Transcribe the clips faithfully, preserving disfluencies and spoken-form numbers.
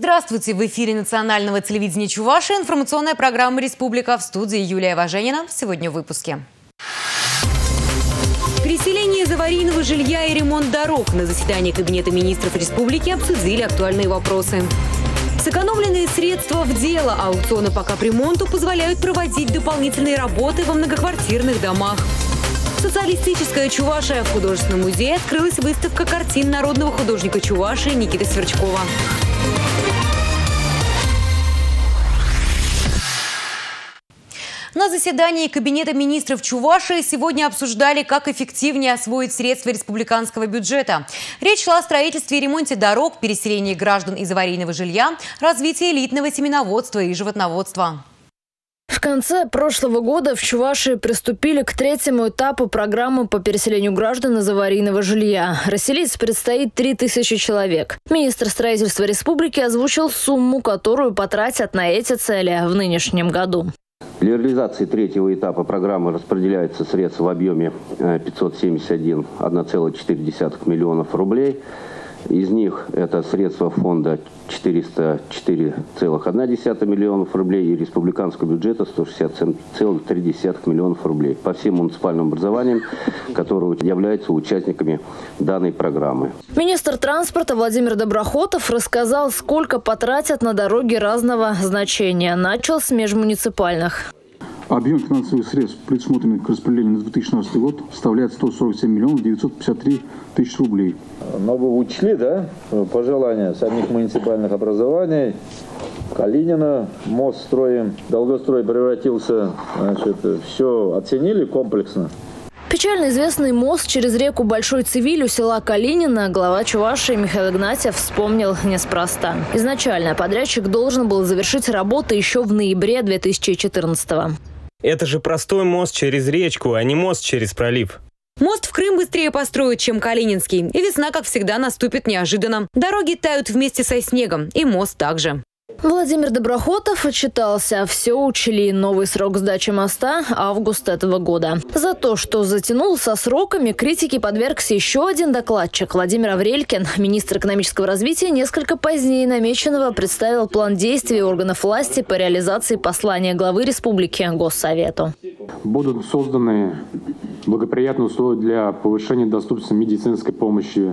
Здравствуйте! В эфире национального телевидения Чувашии информационная программа «Республика», в студии Юлия Важенина. Сегодня в выпуске. Переселение из аварийного жилья и ремонт дорог. На заседании Кабинета министров республики обсудили актуальные вопросы. Сэкономленные средства в дело. Аукционы по капремонту позволяют проводить дополнительные работы во многоквартирных домах. Социалистическая Чувашия. В художественном музее открылась выставка картин народного художника Чувашии Никиты Сверчкова. На заседании Кабинета министров Чувашии сегодня обсуждали, как эффективнее освоить средства республиканского бюджета. Речь шла о строительстве и ремонте дорог, переселении граждан из аварийного жилья, развитии элитного семеноводства и животноводства. В конце прошлого года в Чувашии приступили к третьему этапу программы по переселению граждан из аварийного жилья. Расселить предстоит три тысячи человек. Министр строительства республики озвучил сумму, которую потратят на эти цели в нынешнем году. Для реализации третьего этапа программы распределяются средства в объеме пятьсот семьдесят один целых четыре десятых миллионов рублей. Из них это средства фонда четыреста четыре целых одна десятая миллионов рублей и республиканского бюджета сто шестьдесят семь целых три десятых миллионов рублей по всем муниципальным образованиям, которые являются участниками данной программы. Министр транспорта Владимир Доброхотов рассказал, сколько потратят на дороги разного значения. Начал с межмуниципальных. Объем финансовых средств, предусмотренных к распределению на две тысячи шестнадцатый год, составляет сто сорок семь миллионов девятьсот пятьдесят три тысячи рублей. Но вы учли, да, пожелания самих муниципальных образований. Калинина, мост строим, долгострой превратился, значит, все оценили комплексно. Печально известный мост через реку Большой Цивиль у села Калинина глава Чувашии Михаил Игнатьев вспомнил неспроста. Изначально подрядчик должен был завершить работы еще в ноябре две тысячи четырнадцатого. Это же простой мост через речку, а не мост через пролив. Мост в Крым быстрее построят, чем Калининский. И весна, как всегда, наступит неожиданно. Дороги тают вместе со снегом. И мост также. Владимир Доброхотов отчитался. Все учли. Новый срок сдачи моста – август этого года. За то, что затянул со сроками, критике подвергся еще один докладчик. Владимир Аврелькин, министр экономического развития, несколько позднее намеченного представил план действий органов власти по реализации послания главы республики Госсовету. Будут созданы благоприятные условия для повышения доступности медицинской помощи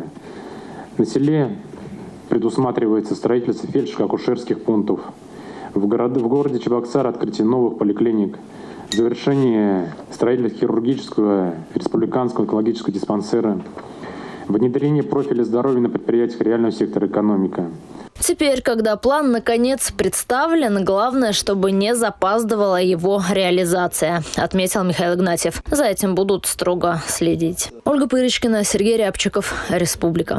на селе. Предусматривается строительство фельдшерско-акушерских пунктов. В, город, в городе Чебоксар открытие новых поликлиник. Завершение строительства хирургического республиканского экологического диспансера. Внедрение профиля здоровья на предприятиях реального сектора экономика. Теперь, когда план наконец представлен, главное, чтобы не запаздывала его реализация, отметил Михаил Игнатьев. За этим будут строго следить. Ольга Пырочкина, Сергей Рябчиков, Республика.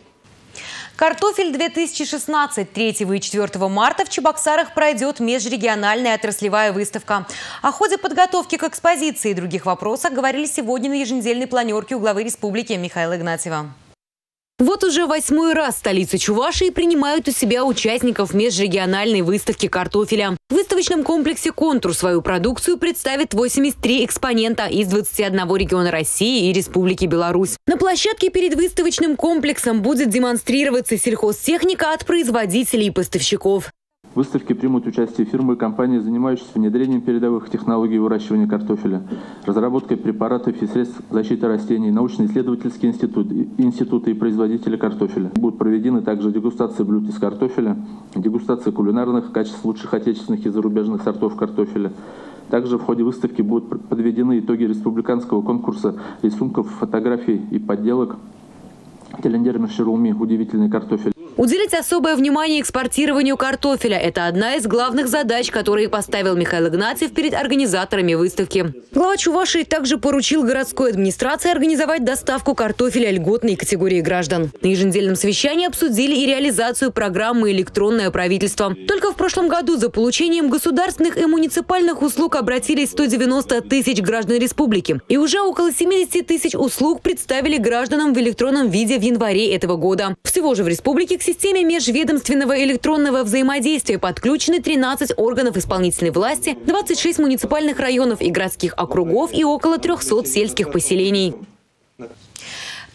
Картофель две тысячи шестнадцать. третьего и четвёртого марта в Чебоксарах пройдет межрегиональная отраслевая выставка. О ходе подготовки к экспозиции и других вопросах говорили сегодня на еженедельной планерке у главы республики Михаила Игнатьева. Вот уже восьмой раз столица Чувашии принимают у себя участников межрегиональной выставки картофеля. В выставочном комплексе «Контур» свою продукцию представит восемьдесят три экспонента из двадцати одного региона России и Республики Беларусь. На площадке перед выставочным комплексом будет демонстрироваться сельхозтехника от производителей и поставщиков. В выставке примут участие фирмы и компании, занимающиеся внедрением передовых технологий выращивания картофеля, разработкой препаратов и средств защиты растений, научно-исследовательские институты, институты и производители картофеля. Будут проведены также дегустации блюд из картофеля, дегустация кулинарных качеств лучших отечественных и зарубежных сортов картофеля. Также в ходе выставки будут подведены итоги республиканского конкурса рисунков, фотографий и подделок «Телендер Шерулми. Удивительный картофель». Уделить особое внимание экспортированию картофеля – это одна из главных задач, которые поставил Михаил Игнатьев перед организаторами выставки. Глава Чувашии также поручил городской администрации организовать доставку картофеля льготной категории граждан. На еженедельном совещании обсудили и реализацию программы «Электронное правительство». Только в прошлом году за получением государственных и муниципальных услуг обратились сто девяносто тысяч граждан республики. И уже около семидесяти тысяч услуг представили гражданам в электронном виде в январе этого года. Всего же в республике к системе межведомственного электронного взаимодействия подключены тринадцать органов исполнительной власти, двадцать шесть муниципальных районов и городских округов и около трёхсот сельских поселений.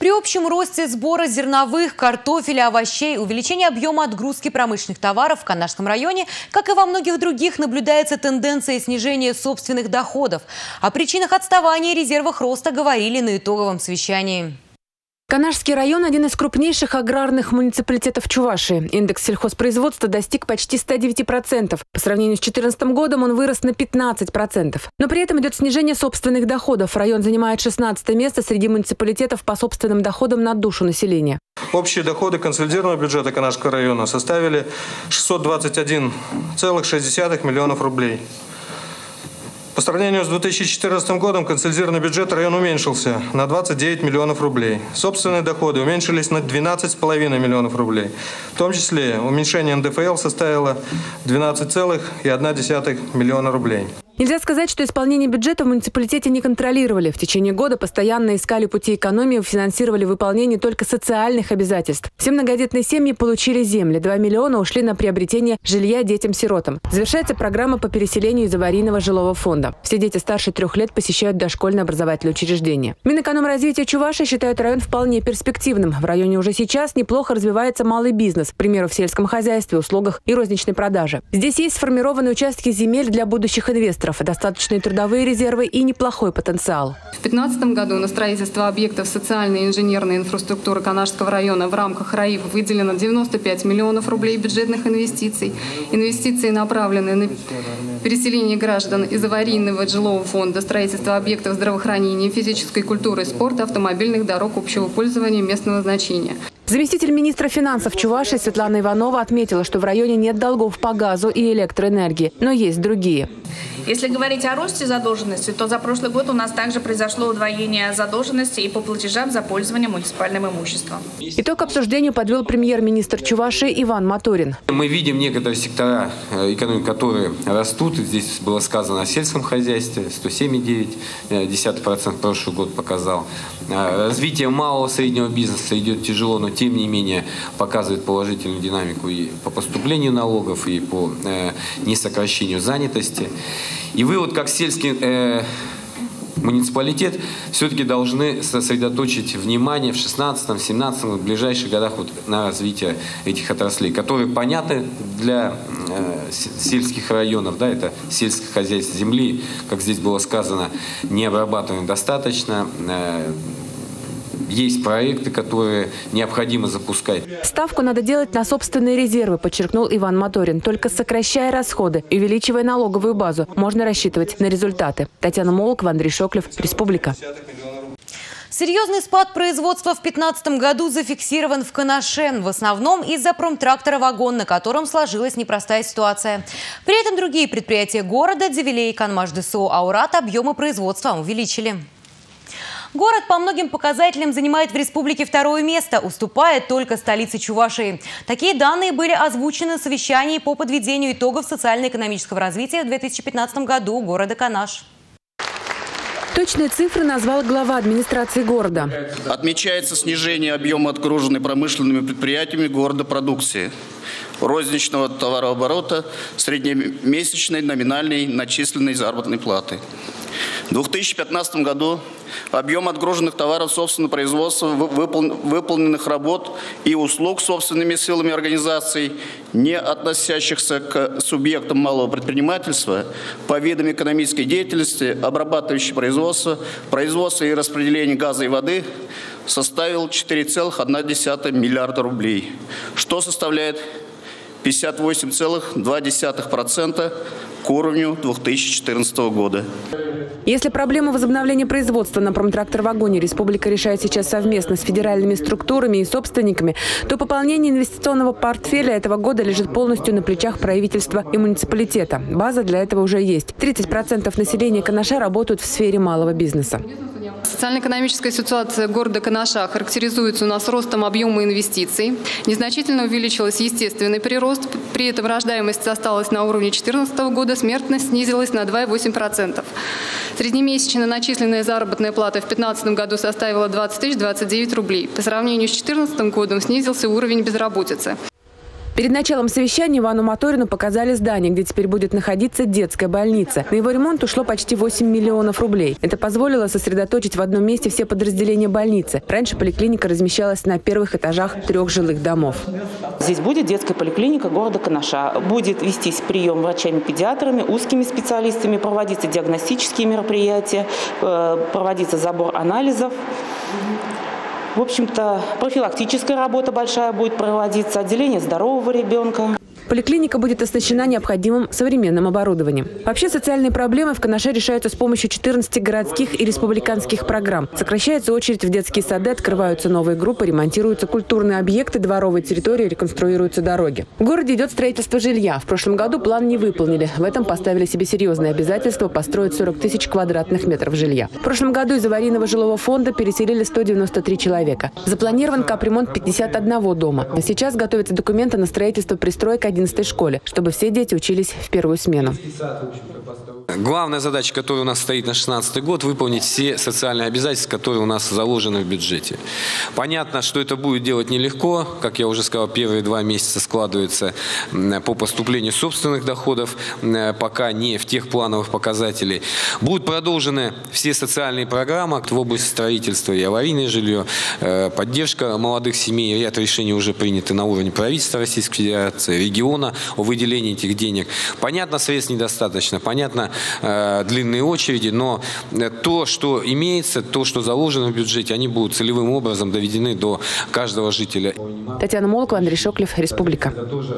При общем росте сбора зерновых, картофеля, овощей, увеличении объема отгрузки промышленных товаров в Канашском районе, как и во многих других, наблюдается тенденция снижения собственных доходов. О причинах отставания и резервах роста говорили на итоговом совещании. Канашский район – один из крупнейших аграрных муниципалитетов Чувашии. Индекс сельхозпроизводства достиг почти ста девяти процентов. По сравнению с две тысячи четырнадцатым годом он вырос на пятнадцать процентов. Но при этом идет снижение собственных доходов. Район занимает шестнадцатое место среди муниципалитетов по собственным доходам на душу населения. Общие доходы консолидированного бюджета Канашского района составили шестьсот двадцать один целых шесть десятых миллионов рублей. По сравнению с две тысячи четырнадцатым годом консолидированный бюджет района уменьшился на двадцать девять миллионов рублей. Собственные доходы уменьшились на двенадцать целых пять десятых миллионов рублей. В том числе уменьшение эн дэ эф эл составило двенадцать целых одна десятая миллиона рублей. Нельзя сказать, что исполнение бюджета в муниципалитете не контролировали. В течение года постоянно искали пути экономии, финансировали выполнение только социальных обязательств. Все многодетные семьи получили земли. два миллиона ушли на приобретение жилья детям-сиротам. Завершается программа по переселению из аварийного жилого фонда. Все дети старше трех лет посещают дошкольное образовательное учреждение. Минэкономразвития Чувашии считают район вполне перспективным. В районе уже сейчас неплохо развивается малый бизнес, к примеру, в сельском хозяйстве, услугах и розничной продаже. Здесь есть сформированные участки земель для будущих инвесторов, достаточные трудовые резервы и неплохой потенциал. В две тысячи пятнадцатом году на строительство объектов социальной и инженерной инфраструктуры Канашского района в рамках РАИФ выделено девяносто пять миллионов рублей бюджетных инвестиций. Инвестиции направлены на переселение граждан из аварийного жилого фонда, строительство объектов здравоохранения, физической культуры, спорта, автомобильных дорог общего пользования местного значения. Заместитель министра финансов Чувашии Светлана Иванова отметила, что в районе нет долгов по газу и электроэнергии, но есть другие. Если говорить о росте задолженности, то за прошлый год у нас также произошло удвоение задолженности и по платежам за пользование муниципальным имуществом. Итог обсуждению подвел премьер-министр Чувашии Иван Моторин. Мы видим некоторые сектора экономики, которые растут. Здесь было сказано о сельском хозяйстве, сто семь целых девять десятых процента прошлый год показал. Развитие малого и среднего бизнеса идет тяжело, но тем не менее показывает положительную динамику и по поступлению налогов, и по э, несокращению занятости. И вы вот как сельский э, муниципалитет все-таки должны сосредоточить внимание в шестнадцатом, семнадцатом, в ближайших годах вот на развитие этих отраслей, которые понятны для э, сельских районов. Да, это сельское хозяйство, земли, как здесь было сказано, не обрабатываем достаточно. Э, Есть проекты, которые необходимо запускать. Ставку надо делать на собственные резервы, подчеркнул Иван Моторин. Только сокращая расходы и увеличивая налоговую базу, можно рассчитывать на результаты. Татьяна Молокова, Андрей Шоклев, Республика. Серьезный спад производства в две тысячи пятнадцатом году зафиксирован в Канаше. В основном из-за промтрактора «Вагон», на котором сложилась непростая ситуация. При этом другие предприятия города «Дивилей», «Канмаш ДСО», «Аурат» объемы производства увеличили. Город по многим показателям занимает в республике второе место, уступая только столице Чувашии. Такие данные были озвучены на совещании по подведению итогов социально-экономического развития в две тысячи пятнадцатом году города Канаш. Точные цифры назвал глава администрации города. Отмечается снижение объема отгруженной промышленными предприятиями города продукции, розничного товарооборота, среднемесячной номинальной начисленной заработной платы. В две тысячи пятнадцатом году объем отгруженных товаров собственного производства, выполненных работ и услуг собственными силами организаций, не относящихся к субъектам малого предпринимательства, по видам экономической деятельности, обрабатывающей производство, производство и распределение газа и воды, составил четыре целых одна десятая миллиарда рублей, что составляет пятьдесят восемь целых два десятых процента к уровню две тысячи четырнадцатого года. Если проблему возобновления производства на промтрактор-вагоне республика решает сейчас совместно с федеральными структурами и собственниками, то пополнение инвестиционного портфеля этого года лежит полностью на плечах правительства и муниципалитета. База для этого уже есть. тридцать процентов населения Канаша работают в сфере малого бизнеса. Социально-экономическая ситуация города Канаша характеризуется у нас ростом объема инвестиций. Незначительно увеличился естественный прирост. При этом рождаемость осталась на уровне две тысячи четырнадцатого года, смертность снизилась на два целых восемь десятых процента. Среднемесячная начисленная заработная плата в две тысячи пятнадцатом году составила двадцать тысяч двадцать девять рублей. По сравнению с две тысячи четырнадцатым годом снизился уровень безработицы. Перед началом совещания Ивану Моторину показали здание, где теперь будет находиться детская больница. На его ремонт ушло почти восемь миллионов рублей. Это позволило сосредоточить в одном месте все подразделения больницы. Раньше поликлиника размещалась на первых этажах трех жилых домов. Здесь будет детская поликлиника города Канаша. Будет вестись прием врачами-педиатрами, узкими специалистами, проводиться диагностические мероприятия, проводиться забор анализов. В общем-то, профилактическая работа большая будет проводиться, отделение здорового ребенка. Поликлиника будет оснащена необходимым современным оборудованием. Вообще социальные проблемы в Канаше решаются с помощью четырнадцати городских и республиканских программ. Сокращается очередь в детские сады, открываются новые группы, ремонтируются культурные объекты, дворовые территории, реконструируются дороги. В городе идет строительство жилья. В прошлом году план не выполнили. В этом поставили себе серьезные обязательства построить сорок тысяч квадратных метров жилья. В прошлом году из аварийного жилого фонда переселили сто девяносто три человека. Запланирован капремонт пятидесяти одного дома. А сейчас готовятся документы на строительство пристроек одиннадцатой школе, чтобы все дети учились в первую смену. Главная задача, которая у нас стоит на шестнадцатый год, выполнить все социальные обязательства, которые у нас заложены в бюджете. Понятно, что это будет делать нелегко. Как я уже сказал, первые два месяца складываются по поступлению собственных доходов, пока не в тех плановых показателей. Будут продолжены все социальные программы в области строительства и аварийное жилье, поддержка молодых семей. Ряд решений уже приняты на уровне правительства Российской Федерации, региона о выделении этих денег. Понятно, средств недостаточно, понятно, длинные очереди, но то, что имеется, то, что заложено в бюджете, они будут целевым образом доведены до каждого жителя. Татьяна Молокова, Андрей Шоклев, Республика.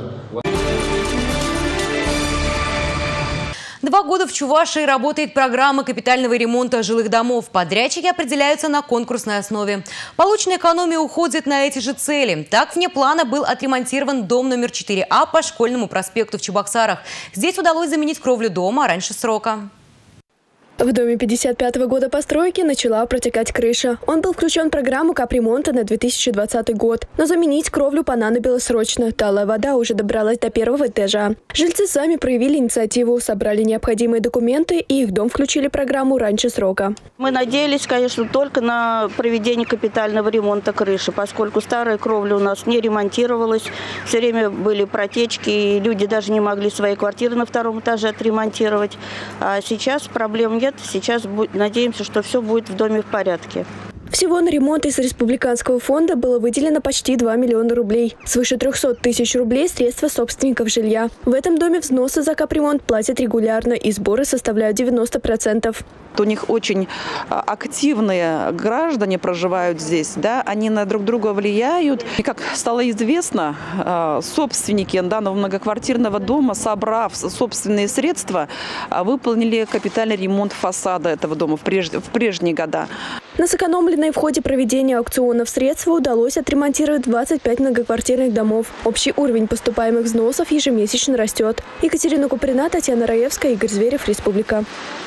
Два года в Чувашии работает программа капитального ремонта жилых домов. Подрядчики определяются на конкурсной основе. Полученная экономия уходит на эти же цели. Так, вне плана был отремонтирован дом номер четыре А по Школьному проспекту в Чебоксарах. Здесь удалось заменить кровлю дома раньше срока. В доме пятьдесят пятого года постройки начала протекать крыша. Он был включен в программу капремонта на две тысячи двадцатый год. Но заменить кровлю понадобилось срочно. Талая вода уже добралась до первого этажа. Жильцы сами проявили инициативу, собрали необходимые документы и их дом включили в программу раньше срока. Мы надеялись, конечно, только на проведение капитального ремонта крыши, поскольку старая кровля у нас не ремонтировалась. Все время были протечки, и люди даже не могли свои квартиры на втором этаже отремонтировать. А сейчас проблем нет. Сейчас надеемся, что все будет в доме в порядке. Всего на ремонт из республиканского фонда было выделено почти два миллиона рублей. Свыше трехсот тысяч рублей – средства собственников жилья. В этом доме взносы за капремонт платят регулярно, и сборы составляют девяносто процентов. У них очень активные граждане проживают здесь, да, они на друг друга влияют. И как стало известно, собственники данного многоквартирного дома, собрав собственные средства, выполнили капитальный ремонт фасада этого дома в, преж... в прежние года. На сэкономленные в ходе проведения аукционов средства удалось отремонтировать двадцать пять многоквартирных домов. Общий уровень поступаемых взносов ежемесячно растет. Екатерина Куприна, Татьяна Раевская, Игорь Зверев, Республика.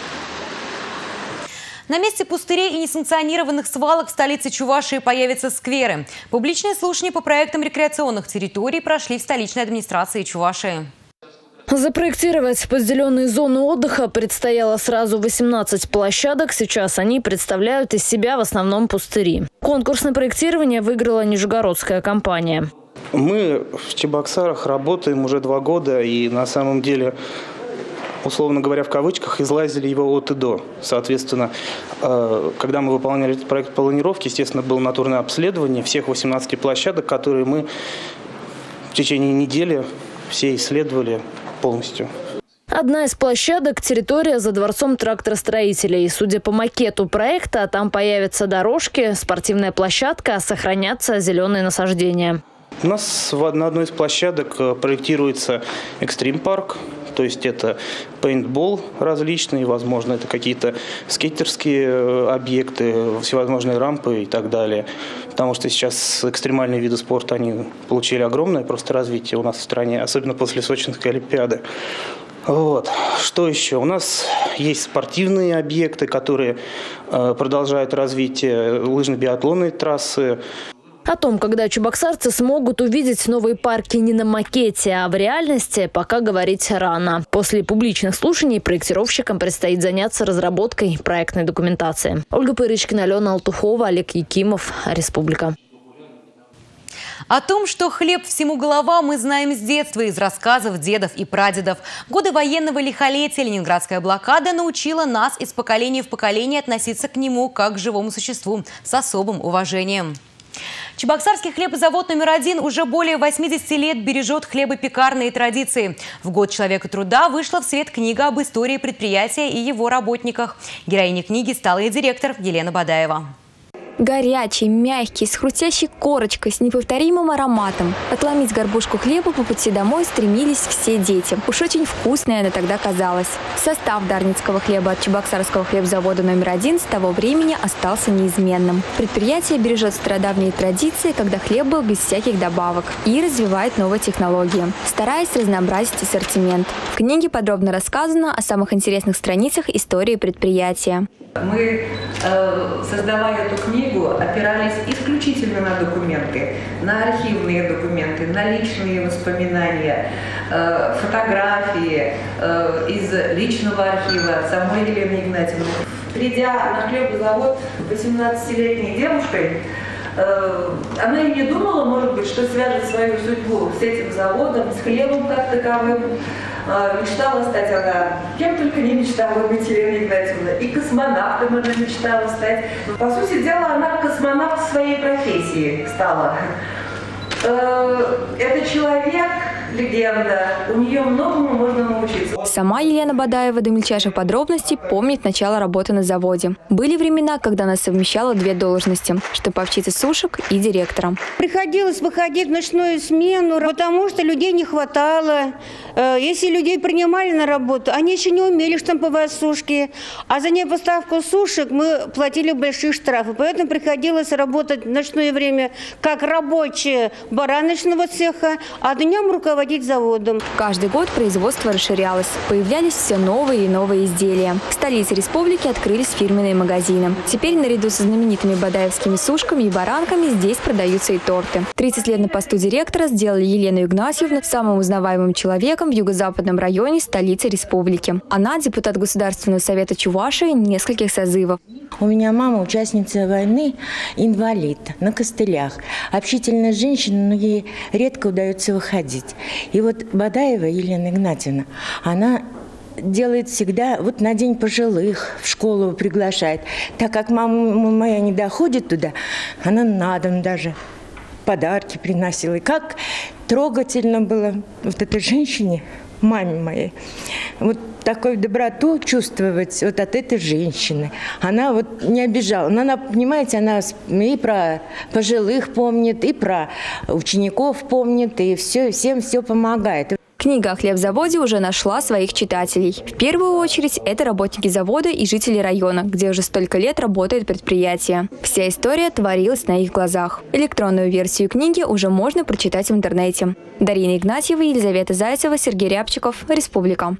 На месте пустырей и несанкционированных свалок в столице Чувашии появятся скверы. Публичные слушания по проектам рекреационных территорий прошли в столичной администрации Чувашии. Запроектировать поделенные зоны отдыха предстояло сразу восемнадцать площадок. Сейчас они представляют из себя в основном пустыри. Конкурсное проектирование выиграла нижегородская компания. Мы в Чебоксарах работаем уже два года и на самом деле, условно говоря, в кавычках, излазили его от и до. Соответственно, когда мы выполняли этот проект планировки, естественно, было натурное обследование всех восемнадцати площадок, которые мы в течение недели все исследовали полностью. Одна из площадок – территория за дворцом тракторостроителей. Судя по макету проекта, там появятся дорожки, спортивная площадка, сохранятся зеленые насаждения. У нас на одной из площадок проектируется экстрим-парк. То есть это пейнтбол различные, возможно, это какие-то скейтерские объекты, всевозможные рампы и так далее. Потому что сейчас экстремальные виды спорта, они получили огромное просто развитие у нас в стране, особенно после Сочинской Олимпиады. Вот. Что еще? У нас есть спортивные объекты, которые э, продолжают развитие, лыжно-биатлонные трассы. О том, когда чебоксарцы смогут увидеть новые парки не на макете, а в реальности, пока говорить рано. После публичных слушаний проектировщикам предстоит заняться разработкой проектной документации. Ольга Пырычкина, Алена Алтухова, Олег Якимов, Республика. О том, что хлеб всему голова, мы знаем с детства, из рассказов дедов и прадедов. В годы военного лихолетия ленинградская блокада научила нас из поколения в поколение относиться к нему как к живому существу с особым уважением. Чебоксарский хлебозавод номер один уже более восьмидесяти лет бережет хлебопекарные традиции. В год человека труда вышла в свет книга об истории предприятия и его работниках. Героиней книги стала и директор Елена Бадаева. Горячий, мягкий, с хрустящей корочкой, с неповторимым ароматом. Отломить горбушку хлеба по пути домой стремились все дети. Уж очень вкусная она тогда казалась. Состав дарницкого хлеба от Чебоксарского хлебзавода номер один с того времени остался неизменным. Предприятие бережет стародавние традиции, когда хлеб был без всяких добавок, и развивает новые технологии, стараясь разнообразить ассортимент. В книге подробно рассказано о самых интересных страницах истории предприятия. Мы, э, создавая эту книгу, опирались исключительно на документы, на архивные документы, на личные воспоминания, э, фотографии э, из личного архива самой Елены Игнатьевны. Придя на хлебозавод восемнадцатилетней девушкой, э, она и не думала, может быть, что свяжет свою судьбу с этим заводом, с хлебом как таковым. Мечтала стать она, кем только не мечтала быть Елена Игнатьевна, и космонавтом она мечтала стать. По сути дела, она космонавт своей профессии стала. Это человек, легенда, у нее многому можно научиться. Сама Елена Бадаева до мельчайших подробностей помнит начало работы на заводе. Были времена, когда она совмещала две должности – штабовщицы сушек и директора. Приходилось выходить в ночную смену, потому что людей не хватало. Если людей принимали на работу, они еще не умели штамповать сушки. А за непоставку сушек мы платили большие штрафы. Поэтому приходилось работать в ночное время как рабочие бараночного цеха, а днем руководить заводом. Каждый год производство расширялось. Появлялись все новые и новые изделия. В столице республики открылись фирменные магазины. Теперь наряду со знаменитыми бадаевскими сушками и баранками здесь продаются и торты. тридцать лет на посту директора сделали Елену Игнатьевну самым узнаваемым человеком в юго-западном районе столицы республики. Она депутат Государственного совета Чувашии нескольких созывов. У меня мама участница войны, инвалид, на костылях. Общительная женщина, но ей редко удается выходить. И вот Бадаева Елена Игнатьевна, она делает всегда, вот на День пожилых в школу приглашает. Так как мама моя не доходит туда, она на дом даже подарки приносила. И как трогательно было вот этой женщине, маме моей, вот такую доброту чувствовать вот от этой женщины. Она вот не обижала. Но она, понимаете, она и про пожилых помнит, и про учеников помнит, и все, всем все помогает. Книга о хлебзаводе уже нашла своих читателей. В первую очередь это работники завода и жители района, где уже столько лет работает предприятие. Вся история творилась на их глазах. Электронную версию книги уже можно прочитать в интернете. Дарина Игнатьева, Елизавета Зайцева, Сергей Рябчиков. Республика.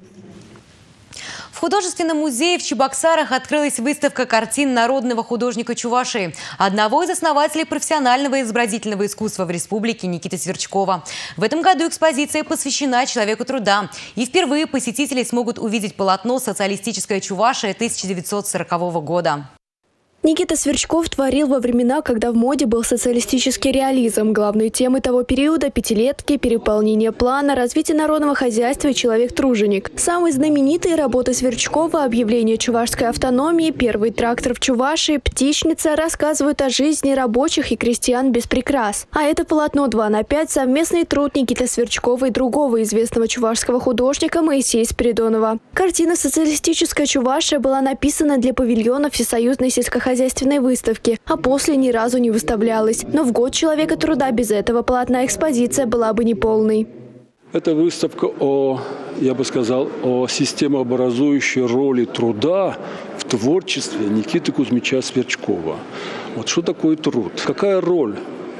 В художественном музее в Чебоксарах открылась выставка картин народного художника Чувашии, одного из основателей профессионального изобразительного искусства в республике Никиты Сверчкова. В этом году экспозиция посвящена человеку труда. И впервые посетители смогут увидеть полотно «Социалистическая Чувашия» тысяча девятьсот сорокового года. Никита Сверчков творил во времена, когда в моде был социалистический реализм. Главные темы того периода – пятилетки, переполнение плана, развитие народного хозяйства и человек-труженик. Самые знаменитые работы Сверчкова – объявление чувашской автономии, первый трактор в Чувашии, птичница – рассказывают о жизни рабочих и крестьян без прикрас. А это полотно два на пять – совместный труд Никиты Сверчкова и другого известного чувашского художника Моисея Спиридонова. Картина «Социалистическая Чувашия» была написана для павильона Всесоюзной сельскохозяйственной хозяйственной выставки, а после ни разу не выставлялась. Но в год человека труда без этого полотна экспозиция была бы неполной. Это выставка о, я бы сказал, о системообразующей роли труда в творчестве Никиты Кузьмича Сверчкова. Вот что такое труд? Какая роль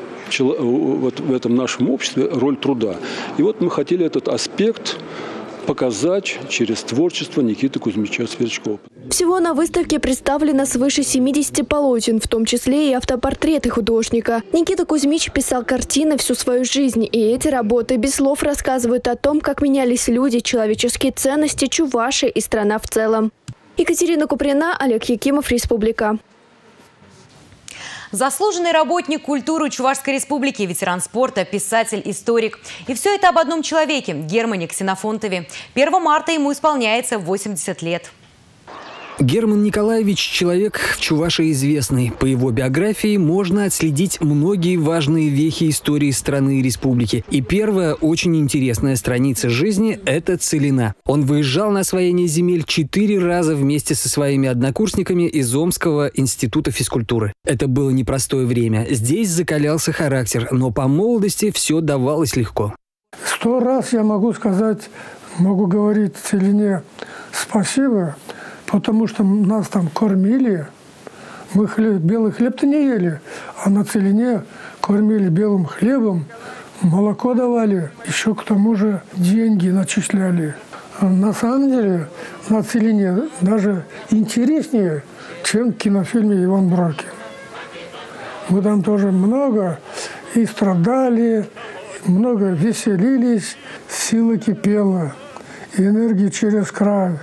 вот в этом нашем обществе, роль труда? И вот мы хотели этот аспект показать через творчество Никиты Кузьмича Сверчкова. Всего на выставке представлено свыше семидесяти полотен, в том числе и автопортреты художника. Никита Кузьмич писал картины всю свою жизнь, и эти работы без слов рассказывают о том, как менялись люди, человеческие ценности, Чуваши и страна в целом. Екатерина Куприна, Олег Якимов, Республика. Заслуженный работник культуры Чувашской республики, ветеран спорта, писатель, историк. И все это об одном человеке – Германе Ксенофонтове. первого марта ему исполняется восемьдесят лет. Герман Николаевич – человек в Чувашии известный. По его биографии можно отследить многие важные вехи истории страны и республики. И первая очень интересная страница жизни – это Целина. Он выезжал на освоение земель четыре раза вместе со своими однокурсниками из Омского института физкультуры. Это было непростое время. Здесь закалялся характер, но по молодости все давалось легко. Сто раз я могу сказать, могу говорить Целине спасибо, потому что нас там кормили, мы хлеб, белый хлеб-то не ели, а на Целине кормили белым хлебом, молоко давали, еще к тому же деньги начисляли. На самом деле на Целине даже интереснее, чем в кинофильме «Иван Брокин». Мы там тоже много и страдали, много веселились, сила кипела, и энергия через край.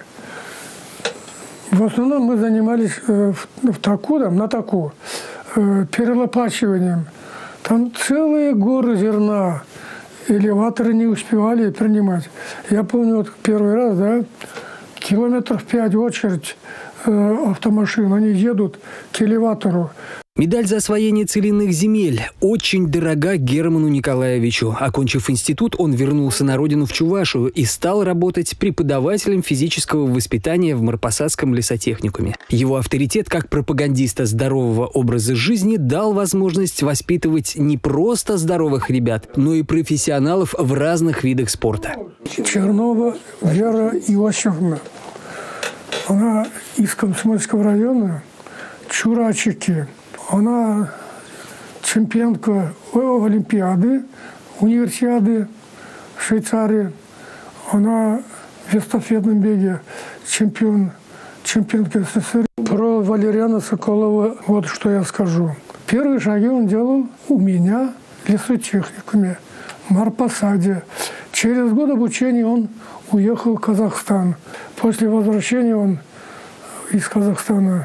В основном мы занимались э, в, в таку, там, на таку, э, перелопачиванием. Там целые горы зерна. Элеваторы не успевали принимать. Я помню, вот первый раз, да, километров пять очередь э, автомашин. Они едут к элеватору. Медаль за освоение целинных земель очень дорога Герману Николаевичу. Окончив институт, он вернулся на родину в Чувашию и стал работать преподавателем физического воспитания в Марпасадском лесотехникуме. Его авторитет как пропагандиста здорового образа жизни дал возможность воспитывать не просто здоровых ребят, но и профессионалов в разных видах спорта. Чернова Вера Иосифовна. Она из Комсомольского района, Чурачики. Она чемпионка Олимпиады, универсиады в Швейцарии. Она в эстафетном беге чемпион, чемпионка СССР. Про Валериана Соколова вот что я скажу. Первые шаги он делал у меня в лесотехникуме, в Марпасаде. Через год обучения он уехал в Казахстан. После возвращения он из Казахстана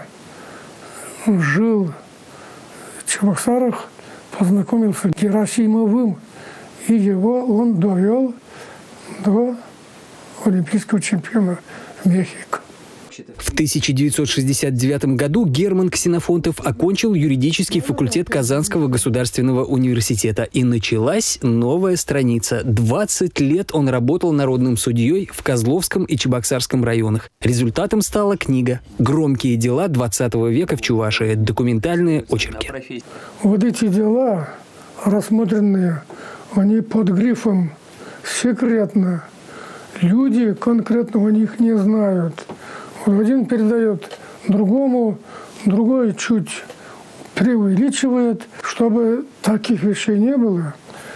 жил в Чебоксарах, познакомился с Герасимовым, и его он довел до олимпийского чемпиона Мехико. В тысяча девятьсот шестьдесят девятом году Герман Ксенофонтов окончил юридический факультет Казанского государственного университета. И началась новая страница. двадцать лет он работал народным судьей в Козловском и Чебоксарском районах. Результатом стала книга «Громкие дела двадцатого века в Чувашии. Документальные очерки». Вот эти дела, рассмотренные, они под грифом «секретно». Люди конкретно о них не знают. Один передает другому, другой чуть преувеличивает. Чтобы таких вещей не было,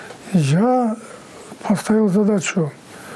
я поставил задачу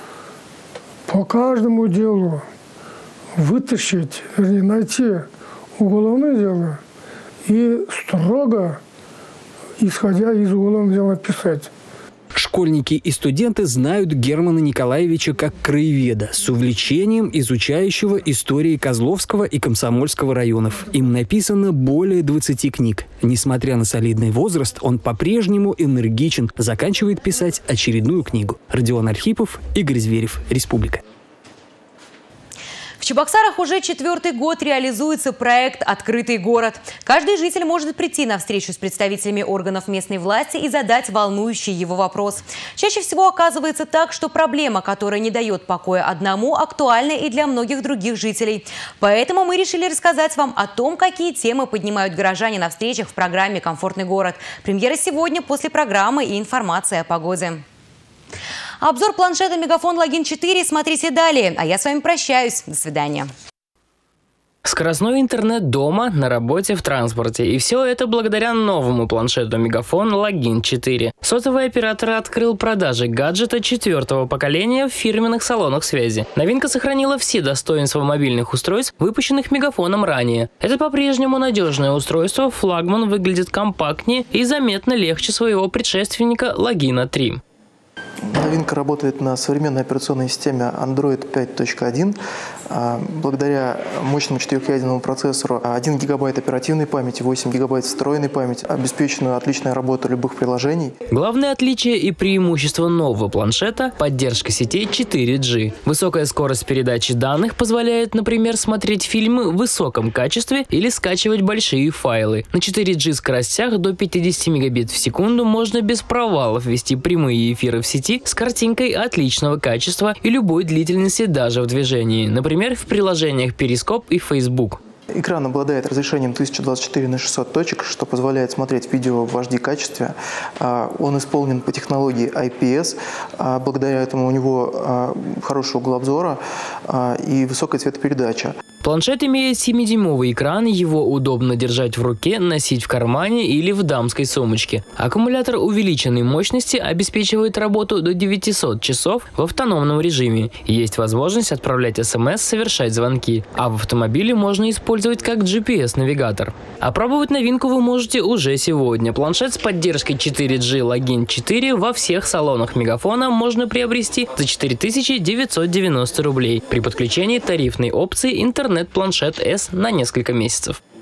по каждому делу вытащить, вернее, найти уголовное дело и строго, исходя из уголовного дела, писать. Школьники и студенты знают Германа Николаевича как краеведа, с увлечением изучающего истории Козловского и Комсомольского районов. Им написано более двадцати книг. Несмотря на солидный возраст, он по-прежнему энергичен, заканчивает писать очередную книгу. Родион Архипов, Игорь Зверев, Республика. В Чебоксарах уже четвертый год реализуется проект «Открытый город». Каждый житель может прийти на встречу с представителями органов местной власти и задать волнующий его вопрос. Чаще всего оказывается так, что проблема, которая не дает покоя одному, актуальна и для многих других жителей. Поэтому мы решили рассказать вам о том, какие темы поднимают горожане на встречах в программе «Комфортный город». Премьера сегодня после программы и информация о погоде. Обзор планшета Мегафон Логин четыре смотрите далее. А я с вами прощаюсь. До свидания. Скоростной интернет дома, на работе, в транспорте. И все это благодаря новому планшету Мегафон Логин четыре. Сотовый оператор открыл продажи гаджета четвертого поколения в фирменных салонах связи. Новинка сохранила все достоинства мобильных устройств, выпущенных Мегафоном ранее. Это по-прежнему надежное устройство, флагман выглядит компактнее и заметно легче своего предшественника Логина три. Новинка работает на современной операционной системе Android пять точка один. Благодаря мощному четырехъядерному процессору один гигабайт оперативной памяти, восемь гигабайт встроенной памяти, обеспечена отличная работа любых приложений. Главное отличие и преимущество нового планшета – поддержка сетей четыре джи. Высокая скорость передачи данных позволяет, например, смотреть фильмы в высоком качестве или скачивать большие файлы. На четыре джи скоростях до пятидесяти мегабит в секунду можно без провалов вести прямые эфиры в сети с картинкой отличного качества и любой длительности даже в движении, например, в приложениях Periscope и Facebook. Экран обладает разрешением тысяча двадцать четыре на шестьсот точек, что позволяет смотреть видео в эйч ди качестве. Он исполнен по технологии ай пи эс. Благодаря этому у него хороший угол обзора и высокая цветопередача. Планшет имеет семидюймовый экран, его удобно держать в руке, носить в кармане или в дамской сумочке. Аккумулятор увеличенной мощности обеспечивает работу до девятисот часов в автономном режиме. Есть возможность отправлять смс, совершать звонки, а в автомобиле можно использовать как джи пи эс-навигатор. Опробовать новинку вы можете уже сегодня. Планшет с поддержкой четыре джи логин четыре во всех салонах Мегафона можно приобрести за четыре тысячи девятьсот девяносто рублей при подключении тарифной опции интернет. Планшет эс на несколько месяцев.